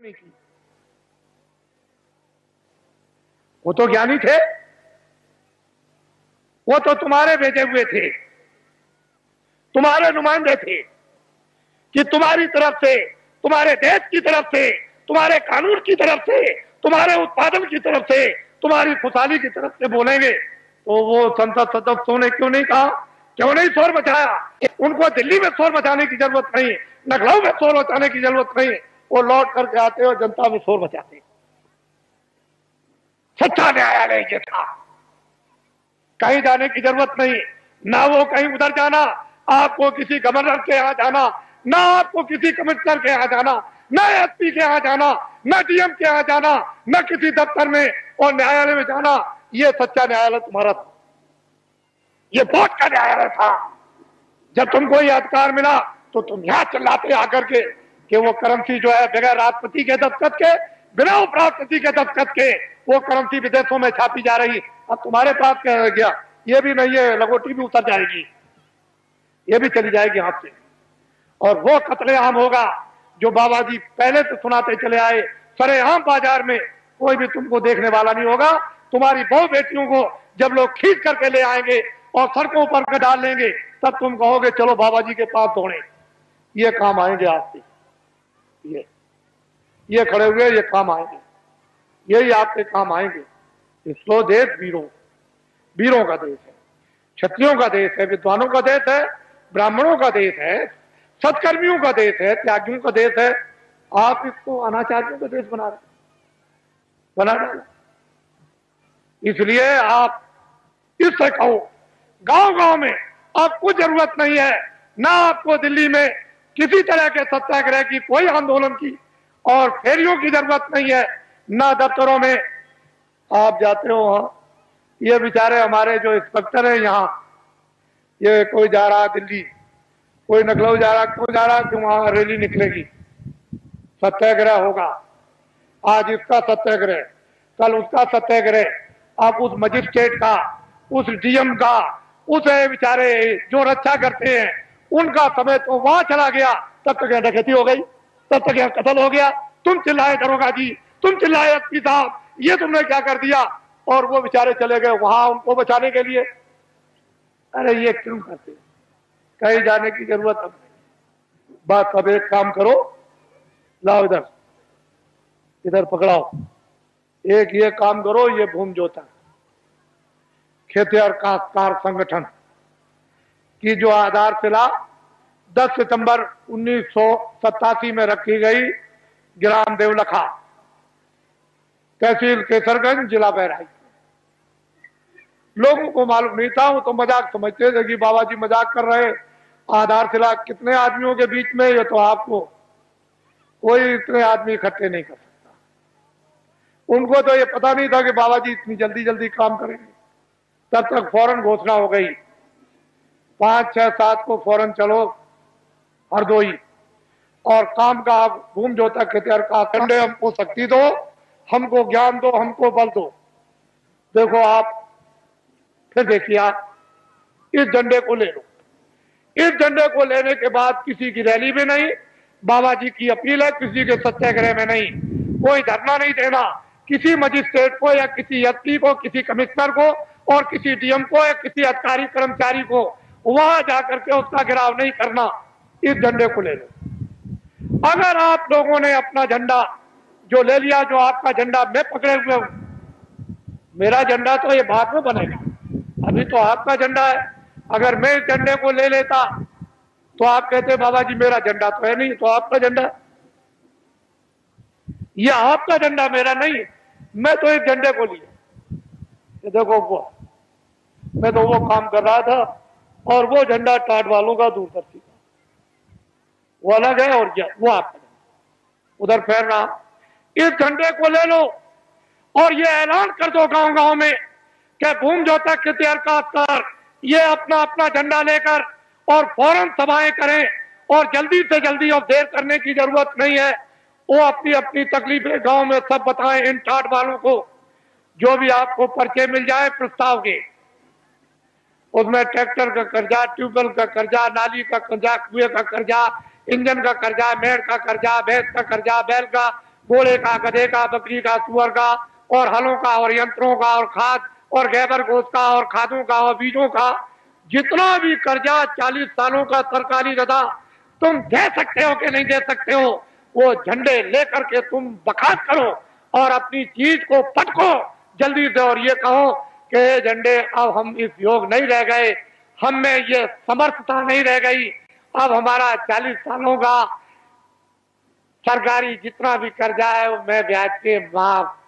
नहीं की। वो तो ज्ञानी थे, वो तो तुम्हारे भेजे हुए थे, तुम्हारे नुमाइंदे थे कि तुम्हारी तरफ से, तुम्हारे देश की तरफ से, तुम्हारे कानून की तरफ से, तुम्हारे उत्पादन की तरफ से, तुम्हारी खुशहाली की तरफ से बोलेंगे। तो वो संसद सदस्यों ने क्यों नहीं कहा, क्यों नहीं शोर मचाया? उनको दिल्ली में शोर मचाने की जरूरत नहीं, लखनऊ में शोर मचाने की जरूरत नहीं, वो लौट करके आते और जनता में शोर मचाते। सच्चा न्यायालय ये था, कहीं जाने की जरूरत नहीं, ना वो कहीं उधर जाना, आपको किसी गवर्नर के यहां जाना, ना आपको किसी कमिश्नर के यहां जाना, ना एसपी के यहां जाना, ना डीएम के यहां जाना, ना किसी दफ्तर में और न्यायालय में जाना। ये सच्चा न्यायालय तुम्हारा था, ये वोट का न्यायालय था। जब तुमको ये अधिकार मिला तो तुम यहां चिल्लाते आकर के कि वो करेंसी जो है बगैर राष्ट्रपति के दस्तखत के, बिना उपराष्ट्रपति के दस्तखत के वो करेंसी विदेशों में छापी जा रही। अब तुम्हारे पास क्या रह गया? ये भी नहीं है, लगोटी भी उतर जाएगी, ये भी चली जाएगी हाथ से। और वो कत्लेआम होगा जो बाबा जी पहले से सुनाते चले आए। सरेआम बाजार में कोई भी तुमको देखने वाला नहीं होगा। तुम्हारी बहु बेटियों को जब लोग खींच करके ले आएंगे और सड़कों पर डाल लेंगे, तब तुम कहोगे चलो बाबा जी के पास दौड़े। ये काम आएंगे आपसे, ये खड़े हुए ये काम आएंगे, यही आपके काम आएंगे। इसको देश वीरों का देश है, क्षत्रियों का देश है, विद्वानों का देश है, ब्राह्मणों का देश है, सत्कर्मियों का देश है, त्यागियों का देश है। आप इसको अनाचारियों का देश बना डाला। इसलिए आप इससे कहो, गांव में आपको जरूरत नहीं है, ना आपको दिल्ली में किसी तरह के सत्याग्रह की, कोई आंदोलन की और फेरियों की जरूरत नहीं है, ना दफ्तरों में आप जाते हो वहां। ये बेचारे हमारे जो इंस्पेक्टर है यहाँ, ये कोई जा रहा दिल्ली, कोई लखनऊ जा रहा, क्यों जा रहा? कि वहां रैली निकलेगी, सत्याग्रह होगा, आज इसका सत्याग्रह, कल उसका सत्याग्रह। आप उस मजिस्ट्रेट का, उस डीएम का, उस बेचारे जो रक्षा करते हैं उनका समय तो वहां चला गया, तब तक यहाँ डकैती हो गई, तब तक यहाँ कत्ल हो गया। तुम चिल्लाए दरोगा जी, तुम चिल्लाए एसपी साहब, ये तुमने क्या कर दिया? और वो बेचारे चले गए वहां उनको बचाने के लिए। अरे ये क्यों करते? कहीं जाने की जरूरत अब नहीं। बस अब एक काम करो, लाओ इधर पकड़ाओ, एक ये काम करो, ये भूमि जोता खेतिहर काश्तकार संगठन की जो आधारशिला 10 सितंबर 1987 में रखी गई, ग्राम देवलखा, तहसील केसरगंज, जिला बहराइच। लोगों को मालूम नहीं था, वो तो मजाक समझते थे कि बाबा जी मजाक कर रहे, आधारशिला कितने आदमियों के बीच में, ये तो आपको कोई इतने आदमी इकट्ठे नहीं कर सकता। उनको तो ये पता नहीं था कि बाबा जी इतनी जल्दी काम करेंगे। तब तक फौरन घोषणा हो गई, 5, 6, 7 को फौरन चलो हरदोई और काम का आप भूमि जोता खेतिहर का कंडे, हमको शक्ति दो, हमको ज्ञान दो, हमको बल दो। देखो आप, फिर देखिए आप इस झंडे को ले लो। इस झंडे को लेने के बाद किसी की रैली में नहीं, बाबा जी की अपील है, किसी के सत्याग्रह में नहीं, कोई धरना नहीं देना, किसी मजिस्ट्रेट को या किसी एसपी को, किसी कमिश्नर को और किसी डीएम को या किसी अधिकारी कर्मचारी को वहां जाकर के उसका घेराव नहीं करना। इस झंडे को ले लो। अगर आप लोगों ने अपना झंडा जो ले लिया, जो आपका झंडा मैं पकड़े हुए हूं, मेरा झंडा तो ये बाद में बनेगा, अभी तो आपका झंडा है। अगर मैं इस झंडे को ले लेता तो आप कहते बाबा जी मेरा झंडा तो है नहीं, तो आपका झंडा, ये आपका झंडा मेरा नहीं, मैं तो इस झंडे को लिया। देखो वो, मैं तो वो काम कर रहा था और वो झंडा टाट वालों का, दूरदर्शी का, वो अलग है और क्या वो आपका उधर फैल रहा। इस झंडे को ले लो और ये ऐलान कर दो गांव में कि भूमि जोता खेतिहर काश्तकार ये अपना अपना झंडा लेकर और फौरन सभाएं करें और जल्दी से जल्दी, और देर करने की जरूरत नहीं है, वो अपनी अपनी तकलीफें गांव में सब बताएं इन टाट वालों को। जो भी आपको पर्चे मिल जाए प्रस्ताव के, उसमें ट्रैक्टर का कर्जा, ट्यूबवेल का कर्जा, नाली का कर्जा, कुएं का कर्जा, इंजन का कर्जा, मेड़ का कर्जा, भैंस का कर्जा, बैल का, घोड़े का, गधे का, बकरी का, सुअर का, और हलों का, और यंत्रों का, और खाद और गैबर गोश्त का, और खादों का, और बीजों का, जितना भी कर्जा 40 सालों का सरकारी रदा तुम दे सकते हो कि नहीं दे सकते हो, वो झंडे लेकर के तुम बखात करो और अपनी चीज को पटको जल्दी से, और ये कहो कि झंडे अब हम इस योग नहीं रह गए, हम में ये समर्थता नहीं रह गई, अब हमारा 40 सालों का सरकारी जितना भी कर्जा है वो मैं ब्याज के माफ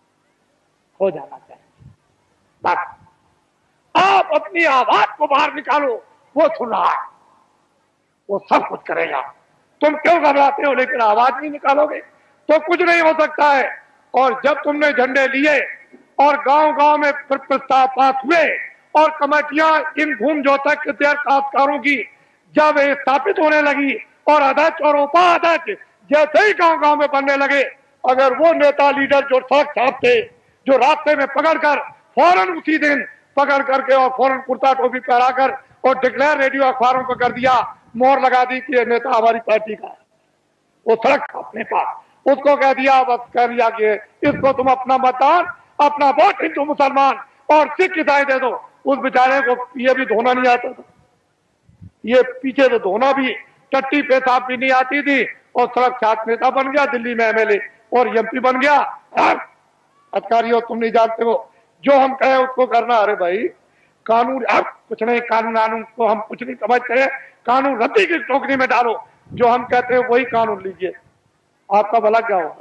हो जाना चाहिए। बस आप अपनी आवाज को बाहर निकालो, वो सुन रहा है, वो सब कुछ करेगा। तुम क्यों घबराते हो, लेकिन आवाज नहीं निकालोगे तो कुछ नहीं हो सकता है। और जब तुमने झंडे लिए और गांव गांव में प्रस्ताव पास हुए और कमेटियां इन भूमि जोतक काश्तकारों की जब स्थापित होने लगी और अध्यक्ष और उपाध्यक्ष जैसे ही गांव गांव में बनने लगे, अगर वो नेता लीडर जो सड़क छापते, जो रास्ते में पकड़कर फौरन उसी दिन पकड़ करके और फौरन कुर्ता टोपी पहनाकर और डिक्लेयर रेडियो अखबारों पर कर दिया, मोहर लगा दी कि ये नेता हमारी पार्टी का है, वो सड़क छापने पास उसको कह दिया, बस कह दिया कि इसको तुम अपना मतदान, अपना वोट हिंदू मुसलमान और सिख ईसाई दे दो। उस बेचारे को ये भी धोना नहीं आता था, ये पीछे तो धोना भी, टट्टी पेशाब भी नहीं आती थी, और सड़क छाप नेता बन गया, दिल्ली में एमएलए और एमपी बन गया। अधिकारियों तुम नहीं जानते हो, जो हम कहें उसको करना। अरे भाई कानून, अब कुछ नहीं, कानून को हम कुछ नहीं समझते, कानून रद्दी की टोकरी में डालो, जो हम कहते हैं वही कानून लीजिए, आपका भला क्या होगा।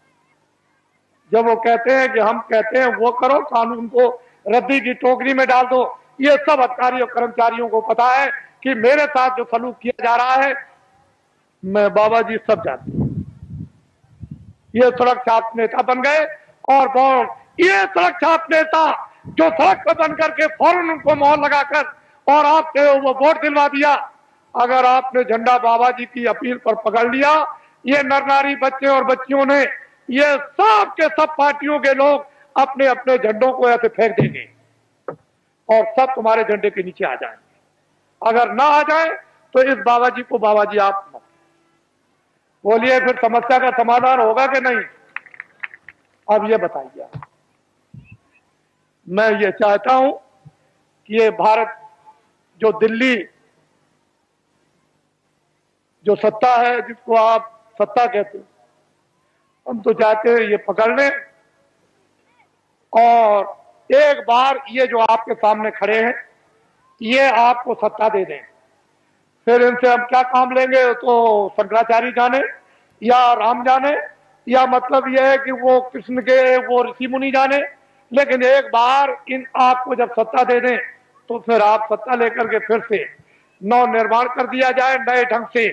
जब वो कहते हैं कि हम कहते हैं वो करो, कानून को रद्दी की टोकरी में डाल दो। ये सब अधिकारी और कर्मचारियों को पता है कि मेरे साथ जो सलूक किया जा रहा है, मैं बाबा जी सब जानते हैं। ये सड़क छाप नेता बन गए, और ये सड़क छाप नेता जो सड़क पर बन करके फौरन उनको मोहर लगाकर और आपसे वो वोट दिलवा दिया। अगर आपने झंडा बाबा जी की अपील पर पकड़ लिया, ये नर नारी बच्चे और बच्चियों ने, ये सब के सब पार्टियों के लोग अपने अपने झंडों को ऐसे फेंक देंगे और सब तुम्हारे झंडे के नीचे आ जाएंगे। अगर ना आ जाए तो इस बाबा जी को बाबा जी आप मत बोलिए, फिर समस्या का समाधान होगा कि नहीं? अब ये बताइए। मैं ये चाहता हूं कि ये भारत, जो दिल्ली जो सत्ता है, जिसको आप सत्ता कहते हो, हम तो चाहते हैं ये पकड़ लें और एक बार ये जो आपके सामने खड़े हैं ये आपको सत्ता दे दें। फिर इनसे हम क्या काम लेंगे तो शंकराचार्य जाने या राम जाने, या मतलब यह है कि वो कृष्ण के वो ऋषि मुनि जाने, लेकिन एक बार इन आपको जब सत्ता दे दें तो फिर आप सत्ता लेकर के फिर से नव निर्माण कर दिया जाए नए ढंग से,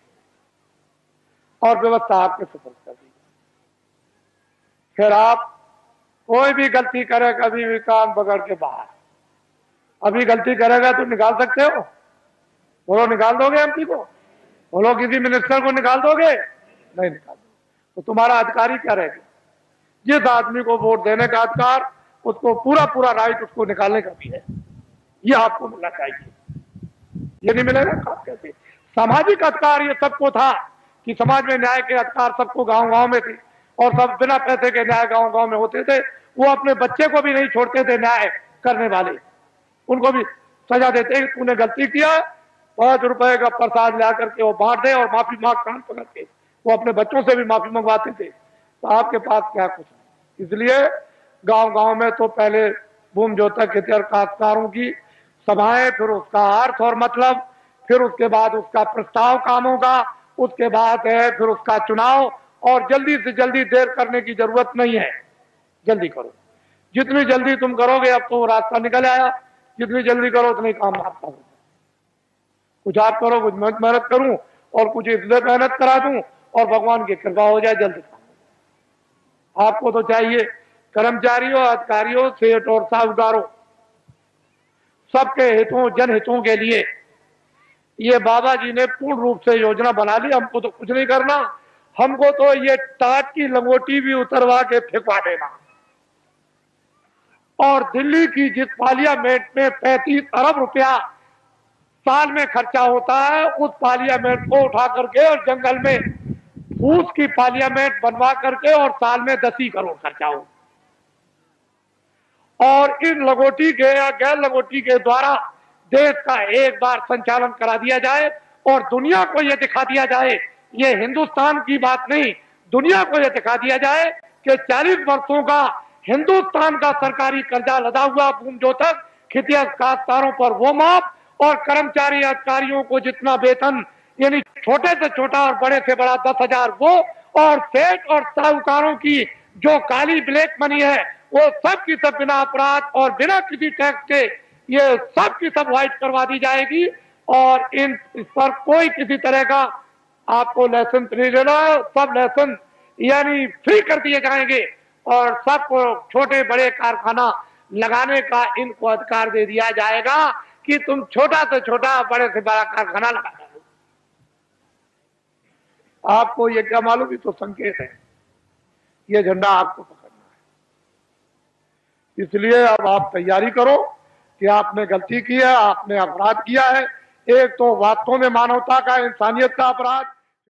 और व्यवस्था आपके सुपुर्द कर दी। फिर आप कोई भी गलती करे, कभी भी कान पकड़ के बाहर, अभी गलती करेगा तो निकाल सकते हो? बोलो, निकाल दोगे एमपी को? बोलो, किसी मिनिस्टर को निकाल दोगे? नहीं निकाल दोगे। तो तुम्हारा अधिकारी क्या रहेगा? जिस आदमी को वोट देने का अधिकार, उसको पूरा पूरा राइट उसको निकालने का भी है, ये आपको मिलना चाहिए। ये नहीं मिलेगा आप कैसे? सामाजिक अधिकार ये सबको था कि समाज में न्याय के अधिकार सबको गांव गांव में थे, और सब बिना पैसे के न्याय गांव गांव में होते थे। वो अपने बच्चे को भी नहीं छोड़ते थे न्याय करने वाले, उनको भी सजा देते कि तूने गलती किया, 5 रुपए का प्रसाद ला करके वो बांट दे और माफी मांग, कान पकड़ के वो अपने बच्चों से भी माफी मंगवाते थे। तो आपके पास क्या कुछ नहीं। इसलिए गांव गांव में तो पहले भूमि जोतक काश्तकारों की सभाएं, फिर उसका अर्थ और मतलब, फिर उसके बाद उसका प्रस्ताव कामों का, उसके बाद है फिर उसका चुनाव, और जल्दी से जल्दी देर करने की जरूरत नहीं है, जल्दी करो। जितनी जल्दी तुम करोगे, अब तो रास्ता निकल आया, जितनी जल्दी करो उतनी काम आपका होगा। कुछ आप करो, कुछ मैं मेहनत करूं, और कुछ इसलिए मेहनत करा दूं और भगवान की कृपा हो जाए, जल्दी काम। आपको तो चाहिए कर्मचारियों, अधिकारियों, सेठ और साहूकारों, सबके हितों, जनहितों के लिए ये बाबा जी ने पूर्ण रूप से योजना बना ली। हमको तो कुछ नहीं करना, हमको तो ये टाट की लंगोटी भी उतरवा के फेंकवा देना, और दिल्ली की जिस पार्लियामेंट में 35 अरब रुपया साल में खर्चा होता है, उस पार्लियामेंट को उठा करके और जंगल में उसकी पार्लियामेंट बनवा करके और साल में 10 ही करोड़ खर्चा हो, और इन लगोटी के या गैर लगोटी के द्वारा देश का एक बार संचालन करा दिया जाए और दुनिया को यह दिखा दिया जाए, ये हिंदुस्तान की बात नहीं, दुनिया को यह दिखा दिया जाए कि 40 वर्षों का हिंदुस्तान का सरकारी कर्जा लदा हुआ बूम जो तक खितिया काश्तकारों पर वो माफ, और कर्मचारी अधिकारियों को जितना वेतन यानी छोटे से छोटा और बड़े से बड़ा 10,000 वो, और सेठ और साहूकारों की जो काली ब्लैक मनी है वो सब की सब बिना अपराध और बिना किसी टैक्स के ये सब की सब व्हाइट करवा दी जाएगी, और इस पर कोई किसी तरह का आपको लाइसेंस नहीं लेना, सब लाइसेंस यानी फ्री कर दिए जाएंगे, और सबको छोटे बड़े कारखाना लगाने का इनको अधिकार दे दिया जाएगा कि तुम छोटा से छोटा बड़े से बड़ा कारखाना लगा दो। आपको ये क्या मालूम, ये तो संकेत है, ये झंडा आपको पकड़ना है। इसलिए अब आप तैयारी करो कि आपने गलती की है, आपने अपराध किया है, एक तो वास्तव में मानवता का, इंसानियत का अपराध।